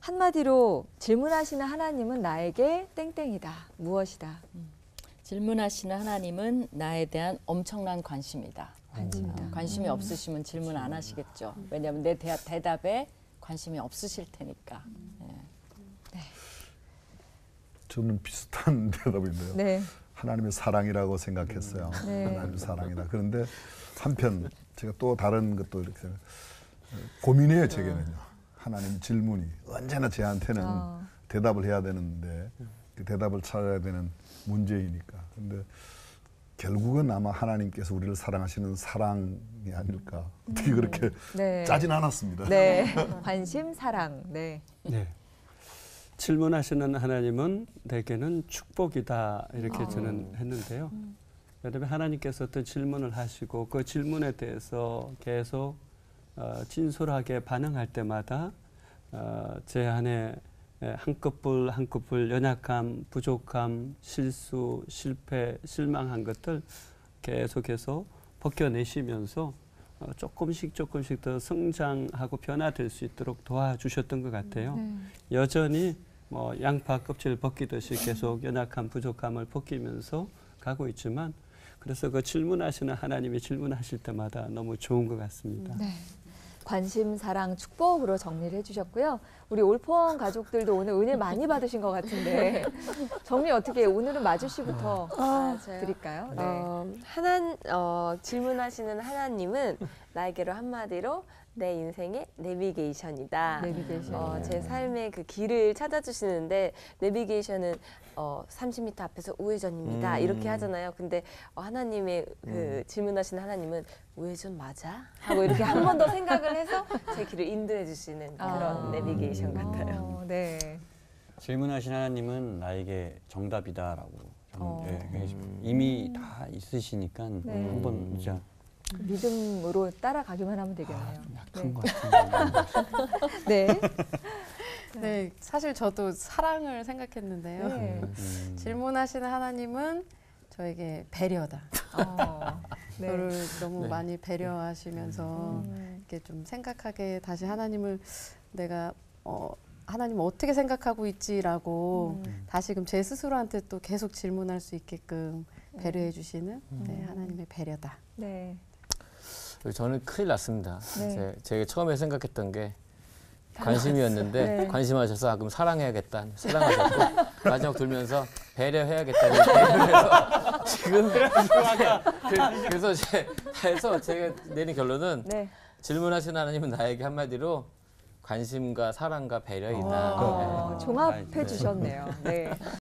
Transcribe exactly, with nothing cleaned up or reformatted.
한마디로 질문하시는 하나님은 나에게 땡땡이다. 무엇이다. 음. 질문하시는 하나님은 나에 대한 엄청난 관심이다. 관심이다. 어, 관심이 음. 없으시면 질문 안 하시겠죠. 왜냐하면 내 대, 대답에 관심이 없으실 테니까. 네. 네. 저는 비슷한 대답인데요. 네. 하나님의 사랑이라고 생각했어요. 네. 하나님의 사랑이다. 그런데 한편 제가 또 다른 것도 이렇게 생각- 고민해요. 제게는요. 하나님 질문이 언제나 저한테는 어. 대답을 해야 되는데 그 대답을 찾아야 되는 문제이니까. 근데 결국은 아마 하나님께서 우리를 사랑하시는 사랑이 아닐까. 어떻게 그렇게 네. 짜진 않았습니다. 네. 관심, 사랑. 네. 네. 질문하시는 하나님은 내게는 축복이다 이렇게 아. 저는 했는데요. 왜냐하면 하나님께서 어떤 질문을 하시고 그 질문에 대해서 계속 어, 진솔하게 반응할 때마다 어, 제 안에 한 끝불 한 끝불 연약함, 부족함, 실수, 실패, 실망한 것들 계속해서 벗겨내시면서 어, 조금씩 조금씩 더 성장하고 변화될 수 있도록 도와주셨던 것 같아요. 네. 여전히 뭐 양파 껍질 벗기듯이 계속 연약한 부족함을 벗기면서 가고 있지만 그래서 그 질문하시는 하나님이 질문하실 때마다 너무 좋은 것 같습니다. 네. 관심, 사랑, 축복으로 정리를 해주셨고요. 우리 올포원 가족들도 오늘 은혜 많이 받으신 것 같은데 정리 어떻게 해요? 오늘은 마주 씨부터 아, 저요? 드릴까요? 네. 어, 하나, 어, 질문하시는 하나님은 나에게로 한마디로 내 인생의 내비게이션이다. 내비게이션. 어, 제 삶의 그 길을 찾아주시는데 내비게이션은 어, 삼십 미터 앞에서 우회전입니다. 음. 이렇게 하잖아요. 근데 어, 하나님의 그 질문하시는 하나님은 우회전 맞아? 하고 이렇게 한 번 더 생각을 해서 제 길을 인도해 주시는 그런 아. 내비게이션 같아요. 어, 네. 질문하신 하나님은 나에게 정답이다라고 저는 어. 예, 예, 이미 다 있으시니까 네. 한번 진짜 믿음으로 따라가기만 하면 되겠네요. 약한 것 같은데. 네. 네, 사실 저도 사랑을 생각했는데요. 네. 음. 질문하시는 하나님은 저에게 배려다. 어, 네. 저를 너무 네. 많이 배려하시면서 음. 이렇게 좀 생각하게 다시 하나님을 내가 어, 하나님 어떻게 생각하고 있지라고 음. 다시금 제 스스로한테 또 계속 질문할 수 있게끔 배려해 주시는 네, 하나님의 배려다. 네. 저는 큰일 났습니다. 네. 제, 제가 처음에 생각했던 게 관심이었는데 네. 관심하셔서 아, 그럼 사랑해야겠다. 사랑하셨고 마지막 돌면서 배려해야겠다. 배려해서 지금 그, 그래서 제, 해서 제가 내린 결론은 네. 질문하신 하나님은 나에게 한마디로 관심과 사랑과 배려이다. 어, 네. 종합해 네. 주셨네요. 네.